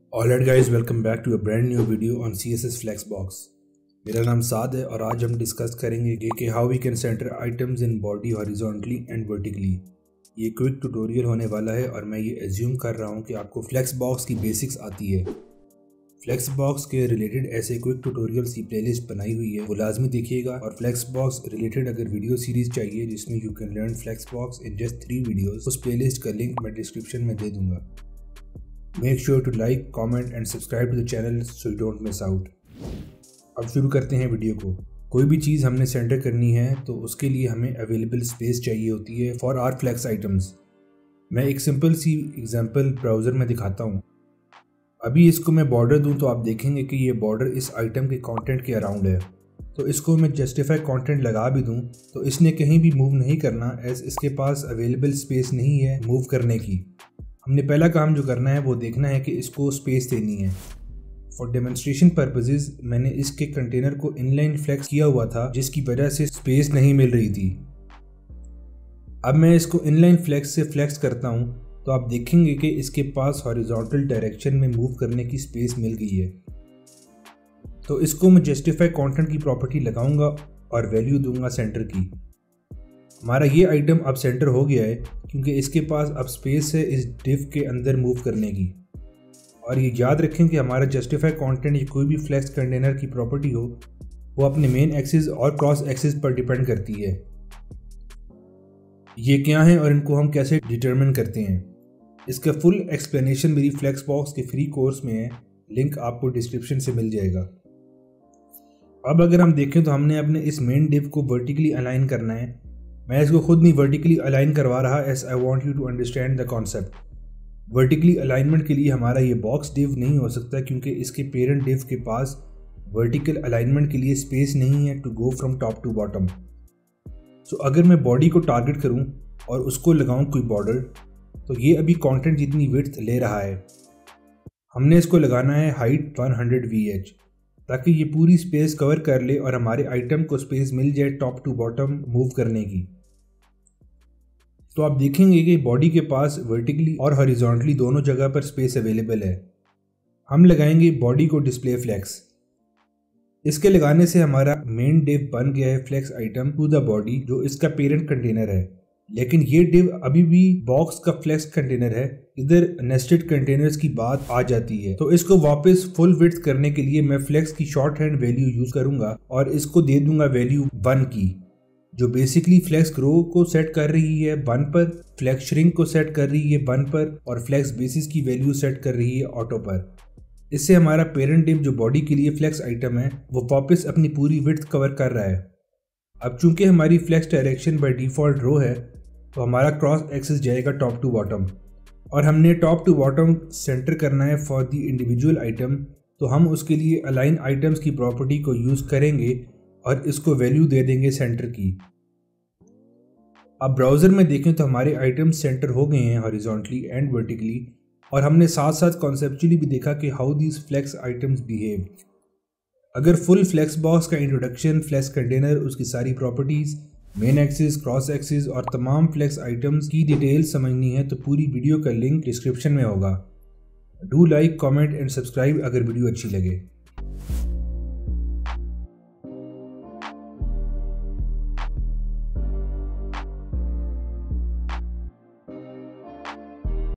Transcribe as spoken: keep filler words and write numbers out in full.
Alright guys, welcome back to a brand new video on C S S Flexbox। मेरा नाम साद है और आज हम डिस्कस करेंगे कि how we can center items in body horizontally and vertically. ये क्विक ट्यूटोरियल होने वाला है और मैं ये एज्यूम कर रहा हूँ कि आपको फ्लेक्सबॉक्स की बेसिक्स आती है। फ्लेक्सबॉक्स के रिलेटेड ऐसे क्विक ट्यूटोरियल्स की प्लेलिस्ट बनाई हुई है, वो लाजमी देखिएगा। और फ्लेक्सबॉक्स रिलेटेड अगर वीडियो सीरीज चाहिए जिसमें you can learn flexbox in just three videos, उस प्लेलिस्ट का लिंक मैं डिस्क्रिप्शन में दे दूंगा। Make sure to like, comment and subscribe to the channel so you don't miss out। अब शुरू करते हैं वीडियो को। कोई भी चीज़ हमने सेंटर करनी है तो उसके लिए हमें अवेलेबल स्पेस चाहिए होती है फॉर आर फ्लेक्स आइटम्स। मैं एक सिंपल सी एग्जांपल ब्राउज़र में दिखाता हूँ। अभी इसको मैं बॉर्डर दूँ तो आप देखेंगे कि ये बॉर्डर इस आइटम के कंटेंट के अराउंड है। तो इसको मैं जस्टिफाई कंटेंट लगा भी दूँ तो इसने कहीं भी मूव नहीं करना, एज इसके पास अवेलेबल स्पेस नहीं है मूव करने की। हमने पहला काम जो करना है वो देखना है कि इसको स्पेस देनी है। फॉर डेमोन्स्ट्रेशन पर्पसेस मैंने इसके कंटेनर को इनलाइन फ्लेक्स किया हुआ था, जिसकी वजह से स्पेस नहीं मिल रही थी। अब मैं इसको इनलाइन फ्लेक्स से फ्लेक्स करता हूँ तो आप देखेंगे कि इसके पास हॉरिजॉन्टल डायरेक्शन में मूव करने की स्पेस मिल गई है। तो इसको मैं जस्टिफाई कंटेंट की प्रॉपर्टी लगाऊंगा और वैल्यू दूंगा सेंटर की। हमारा ये आइटम अब सेंटर हो गया है क्योंकि इसके पास अब स्पेस है इस डिव के अंदर मूव करने की। और ये याद रखें कि हमारा जस्टिफाई कंटेंट या कोई भी फ्लेक्स कंटेनर की प्रॉपर्टी हो वो अपने मेन एक्सिस और क्रॉस एक्सिस पर डिपेंड करती है। ये क्या है और इनको हम कैसे डिटरमिन करते हैं, इसका फुल एक्सप्लेनेशन मेरी फ्लेक्सबॉक्स के फ्री कोर्स में है, लिंक आपको डिस्क्रिप्शन से मिल जाएगा। अब अगर हम देखें तो हमने अपने इस मेन डिव को वर्टिकली अलाइन करना है। मैं इसको खुद नहीं वर्टिकली अलाइन करवा रहा, as I want you to understand the concept. Vertically alignment के लिए हमारा ये बॉक्स डिव नहीं हो सकता क्योंकि इसके पेरेंट डिव के पास वर्टिकल अलाइनमेंट के लिए स्पेस नहीं है to go from top to bottom. So अगर मैं बॉडी को टारगेट करूं और उसको लगाऊं कोई बॉर्डर, तो ये अभी कंटेंट जितनी विड्थ ले रहा है। हमने इसको लगाना है height one hundred V H ताकि ये पूरी स्पेस कवर कर ले और हमारे आइटम को स्पेस मिल जाए टॉप टू बॉटम मूव करने की। तो आप देखेंगे कि बॉडी के पास वर्टिकली और हॉरिजॉन्टली दोनों जगह पर स्पेस अवेलेबल है। हम लगाएंगे बॉडी को डिस्प्ले फ्लेक्स। इसके लगाने से हमारा मेन डिव बन गया है flex item to the body, जो इसका पेरेंट कंटेनर है। लेकिन ये डिव अभी भी बॉक्स का फ्लेक्स कंटेनर है। इधर नेस्टेड कंटेनर्स की बात आ जाती है, तो इसको वापस फुल विड्थ करने के लिए मैं फ्लेक्स की शॉर्ट हैंड वैल्यू यूज करूंगा और इसको दे दूंगा वैल्यू वन की, जो बेसिकली फ्लेक्स ग्रो को सेट कर रही है वन पर, फ्लेक्स श्रिंक को सेट कर रही है वन पर और फ्लेक्स बेसिस की वैल्यू सेट कर रही है ऑटो पर। इससे हमारा पेरेंट डिव जो बॉडी के लिए फ्लेक्स आइटम है वो वापस अपनी पूरी विड्थ कवर कर रहा है। अब चूंकि हमारी flex direction by default row है तो हमारा क्रॉस एक्सिस जाएगा टॉप टू बॉटम और हमने टॉप टू बॉटम सेंटर करना है फॉर द इंडिविजुअल आइटम। तो हम उसके लिए अलाइन आइटम्स की प्रॉपर्टी को यूज करेंगे और इसको वैल्यू दे देंगे सेंटर की। अब ब्राउज़र में देखें तो हमारे आइटम्स सेंटर हो गए हैं हॉरिजॉन्टली एंड वर्टिकली, और हमने साथ साथ कॉन्सेप्चुअली भी देखा कि how these flex items behave. अगर फुल फ्लेक्स बॉक्स का इंट्रोडक्शन, फ्लेक्स कंटेनर, उसकी सारी properties, main axis, cross axis और तमाम फ्लेक्स आइटम्स की डिटेल समझनी है तो पूरी वीडियो का लिंक डिस्क्रिप्शन में होगा। Do like, comment and subscribe अगर वीडियो अच्छी लगे।